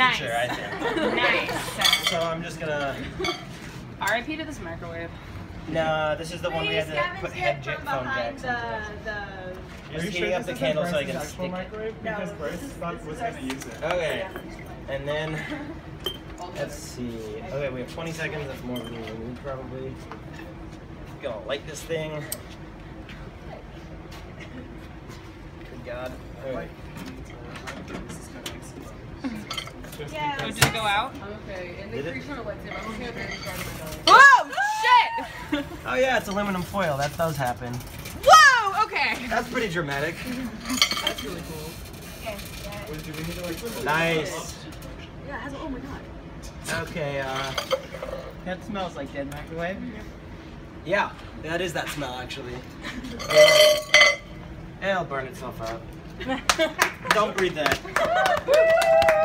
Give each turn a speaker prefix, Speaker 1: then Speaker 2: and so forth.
Speaker 1: future, I think.
Speaker 2: Nice.
Speaker 1: So I'm just gonna...
Speaker 2: R.I.P. to this microwave.
Speaker 1: No, this is the one we had to put headphone jacks into. Just heating up the candle so I can stick it.
Speaker 3: Microwave? Because Bryce thought was going to use it.
Speaker 1: Okay. And then, let's see. Okay, we have 20 seconds. That's more than we need, probably. Gonna light this thing. Good God. Alright.
Speaker 2: Yeah. Oh, did it go out?
Speaker 4: Okay, and
Speaker 1: Did
Speaker 4: they
Speaker 1: it?
Speaker 4: freeze on a lightsaber. I'm looking at very strong.
Speaker 2: Whoa! Shit!
Speaker 1: Oh yeah, it's aluminum foil. That does happen.
Speaker 2: Whoa! Okay.
Speaker 1: That's pretty dramatic.
Speaker 4: That's really cool.
Speaker 3: Wait, do we need to like...
Speaker 1: Nice.
Speaker 4: Yeah, it has, oh my god.
Speaker 1: Okay,
Speaker 5: That smells like dead microwave.
Speaker 1: yeah, that is that smell actually. It'll burn itself out. Don't breathe that.